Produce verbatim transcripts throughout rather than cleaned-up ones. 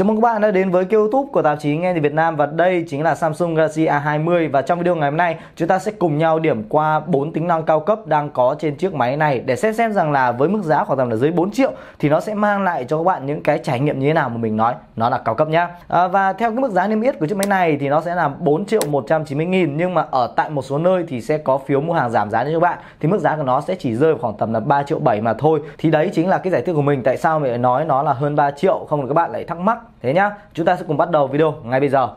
Chào mừng các bạn đã đến với kênh YouTube của tạp chí Nghe Thì Việt Nam, và đây chính là Samsung Galaxy A hai mươi. Và trong video ngày hôm nay chúng ta sẽ cùng nhau điểm qua bốn tính năng cao cấp đang có trên chiếc máy này để xem xem rằng là với mức giá khoảng tầm là dưới bốn triệu thì nó sẽ mang lại cho các bạn những cái trải nghiệm như thế nào mà mình nói nó là cao cấp nhá. À, và theo cái mức giá niêm yết của chiếc máy này thì nó sẽ là bốn triệu một trăm chín mươi nghìn, nhưng mà ở tại một số nơi thì sẽ có phiếu mua hàng giảm giá cho các bạn thì mức giá của nó sẽ chỉ rơi vào khoảng tầm là ba triệu bảy mà thôi. Thì đấy chính là cái giải thích của mình tại sao mình lại nói nó là hơn ba triệu, không thì các bạn lại thắc mắc. Thế nhá, chúng ta sẽ cùng bắt đầu video ngay bây giờ.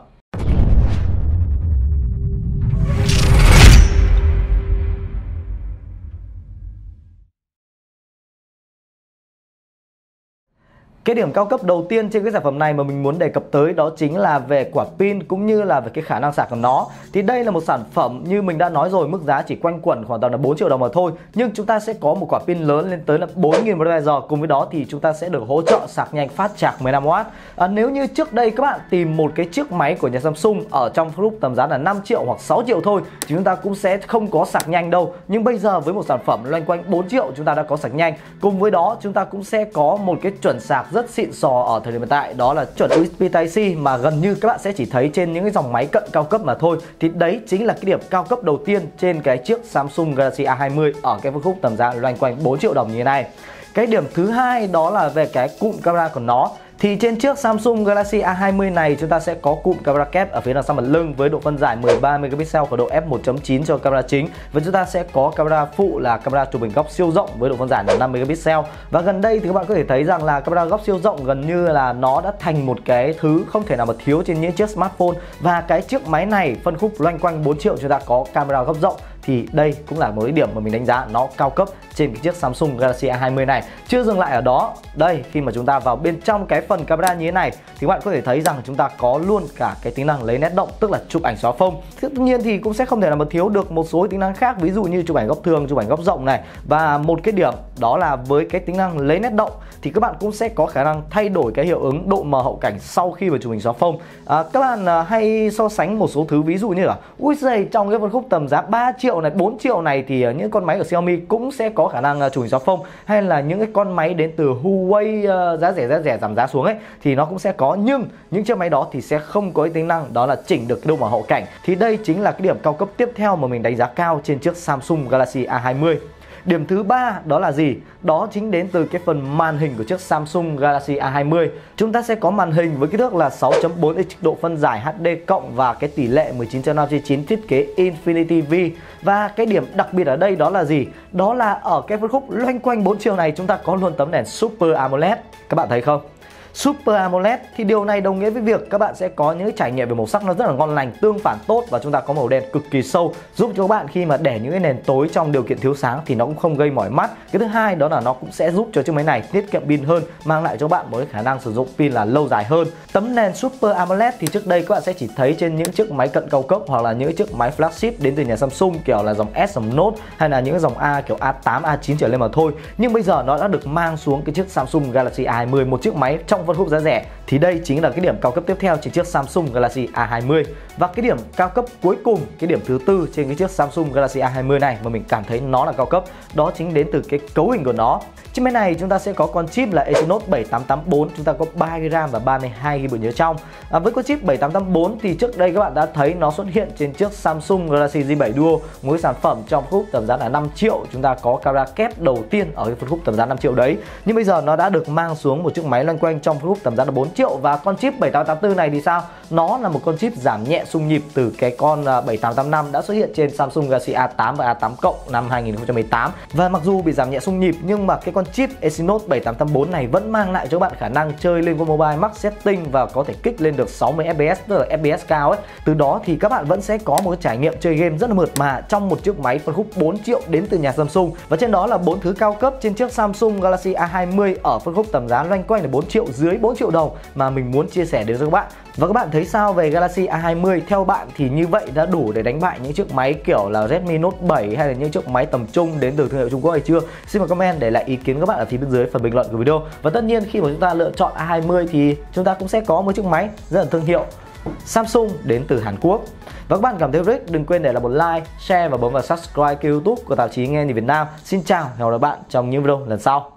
Cái điểm cao cấp đầu tiên trên cái sản phẩm này mà mình muốn đề cập tới đó chính là về quả pin cũng như là về cái khả năng sạc của nó. Thì đây là một sản phẩm như mình đã nói rồi, mức giá chỉ quanh quẩn khoảng tầm là bốn triệu đồng mà thôi. Nhưng chúng ta sẽ có một quả pin lớn lên tới là bốn nghìn mAh. Cùng với đó thì chúng ta sẽ được hỗ trợ sạc nhanh fast charge mười lăm oát. À, nếu như trước đây các bạn tìm một cái chiếc máy của nhà Samsung ở trong phân khúc tầm giá là năm triệu hoặc sáu triệu thôi thì chúng ta cũng sẽ không có sạc nhanh đâu. Nhưng bây giờ với một sản phẩm loanh quanh bốn triệu chúng ta đã có sạc nhanh. Cùng với đó chúng ta cũng sẽ có một cái chuẩn sạc rất xịn sò ở thời điểm hiện tại, đó là chuẩn u ét bê Type-C mà gần như các bạn sẽ chỉ thấy trên những cái dòng máy cận cao cấp mà thôi. Thì đấy chính là cái điểm cao cấp đầu tiên trên cái chiếc Samsung Galaxy A hai mươi ở cái phân khúc tầm giá loanh quanh bốn triệu đồng như thế này. Cái điểm thứ hai đó là về cái cụm camera của nó. Thì trên chiếc Samsung Galaxy A hai mươi này chúng ta sẽ có cụm camera kép ở phía đằng sau mặt lưng với độ phân giải mười ba megapixel khởi độ f một chấm chín cho camera chính, và chúng ta sẽ có camera phụ là camera chụp hình góc siêu rộng với độ phân giải là năm megapixel. Và gần đây thì các bạn có thể thấy rằng là camera góc siêu rộng gần như là nó đã thành một cái thứ không thể nào mà thiếu trên những chiếc smartphone. Và cái chiếc máy này phân khúc loanh quanh bốn triệu chúng ta có camera góc rộng thì đây cũng là một cái điểm mà mình đánh giá nó cao cấp trên cái chiếc Samsung Galaxy A hai mươi này. Chưa dừng lại ở đó, đây khi mà chúng ta vào bên trong cái phần camera như thế này thì các bạn có thể thấy rằng chúng ta có luôn cả cái tính năng lấy nét động, tức là chụp ảnh xóa phông. Tất nhiên thì cũng sẽ không thể nào mà thiếu được một số tính năng khác, ví dụ như chụp ảnh góc thường, chụp ảnh góc rộng này. Và một cái điểm đó là với cái tính năng lấy nét động thì các bạn cũng sẽ có khả năng thay đổi cái hiệu ứng độ mờ hậu cảnh sau khi mà chụp hình xóa phông. À, các bạn à, hay so sánh một số thứ, ví dụ như là ui giời, trong cái phân khúc tầm giá ba triệu này, bốn triệu này thì những con máy của Xiaomi cũng sẽ có khả năng chụp hình xóa phông, hay là những cái con máy đến từ Huawei uh, giá rẻ giá rẻ giảm giá xuống ấy thì nó cũng sẽ có, nhưng những chiếc máy đó thì sẽ không có cái tính năng đó là chỉnh được cái độ mờ hậu cảnh. Thì đây chính là cái điểm cao cấp tiếp theo mà mình đánh giá cao trên chiếc Samsung Galaxy A hai mươi. Điểm thứ ba đó là gì? Đó chính đến từ cái phần màn hình của chiếc Samsung Galaxy A hai mươi. Chúng ta sẽ có màn hình với kích thước là sáu chấm bốn inch, độ phân giải hát đê cộng và cái tỷ lệ mười chín trên năm trên chín, thiết kế Infinity V. Và cái điểm đặc biệt ở đây đó là gì? Đó là ở cái phân khúc loanh quanh bốn triệu này chúng ta có luôn tấm đèn Super AMOLED. Các bạn thấy không? Super AMOLED thì điều này đồng nghĩa với việc các bạn sẽ có những trải nghiệm về màu sắc nó rất là ngon lành, tương phản tốt, và chúng ta có màu đen cực kỳ sâu, giúp cho các bạn khi mà để những cái nền tối trong điều kiện thiếu sáng thì nó cũng không gây mỏi mắt. Cái thứ hai đó là nó cũng sẽ giúp cho chiếc máy này tiết kiệm pin hơn, mang lại cho bạn một cái khả năng sử dụng pin là lâu dài hơn. Tấm nền Super AMOLED thì trước đây các bạn sẽ chỉ thấy trên những chiếc máy cận cao cấp hoặc là những chiếc máy flagship đến từ nhà Samsung kiểu là dòng S, dòng Note hay là những cái dòng A kiểu A tám, A chín trở lên mà thôi. Nhưng bây giờ nó đã được mang xuống cái chiếc Samsung Galaxy A hai mươi, một chiếc máy trong phân khúc giá rẻ. Thì đây chính là cái điểm cao cấp tiếp theo trên chiếc Samsung Galaxy A hai mươi. Và cái điểm cao cấp cuối cùng, cái điểm thứ tư trên cái chiếc Samsung Galaxy A hai mươi này mà mình cảm thấy nó là cao cấp, đó chính đến từ cái cấu hình của nó. Chiếc máy này chúng ta sẽ có con chip là Exynos bảy tám tám bốn, chúng ta có ba gi ga bai và ba mươi hai gi ga bai bộ nhớ trong. À, với con chip bảy tám tám bốn thì trước đây các bạn đã thấy nó xuất hiện trên chiếc Samsung Galaxy Z bảy Duo, một cái sản phẩm trong phân khúc tầm giá là năm triệu, chúng ta có camera kép đầu tiên ở cái phân khúc tầm giá năm triệu đấy. Nhưng bây giờ nó đã được mang xuống một chiếc máy loanh quanh trong phân khúc tầm giá là bốn triệu. Và con chip bảy tám tám tư này thì sao? Nó là một con chip giảm nhẹ xung nhịp từ cái con bảy tám tám năm đã xuất hiện trên Samsung Galaxy A tám và A tám cộng năm hai nghìn không trăm mười tám. Và mặc dù bị giảm nhẹ xung nhịp nhưng mà cái con chip Exynos bảy tám tám bốn này vẫn mang lại cho bạn khả năng chơi lên con mobile max setting và có thể kích lên được sáu mươi ép pê ét, tức là ép pê ét cao ấy. Từ đó thì các bạn vẫn sẽ có một cái trải nghiệm chơi game rất là mượt mà trong một chiếc máy phân khúc bốn triệu đến từ nhà Samsung. Và trên đó là bốn thứ cao cấp trên chiếc Samsung Galaxy A hai mươi ở phân khúc tầm giá loanh quanh là bốn triệu, dưới bốn triệu đồng mà mình muốn chia sẻ đến cho các bạn. Và các bạn thấy sao về Galaxy A hai mươi? Theo bạn thì như vậy đã đủ để đánh bại những chiếc máy kiểu là Redmi Note bảy hay là những chiếc máy tầm trung đến từ thương hiệu Trung Quốc hay chưa? Xin mời comment để lại ý kiến các bạn ở phía bên dưới phần bình luận của video. Và tất nhiên khi mà chúng ta lựa chọn A hai mươi thì chúng ta cũng sẽ có một chiếc máy rất là thương hiệu Samsung đến từ Hàn Quốc. Và các bạn cảm thấy hữu ích đừng quên để lại một like, share và bấm vào subscribe kênh YouTube của tạp chí Nghe Thì Việt Nam. Xin chào, hẹn gặp lại bạn trong những video lần sau.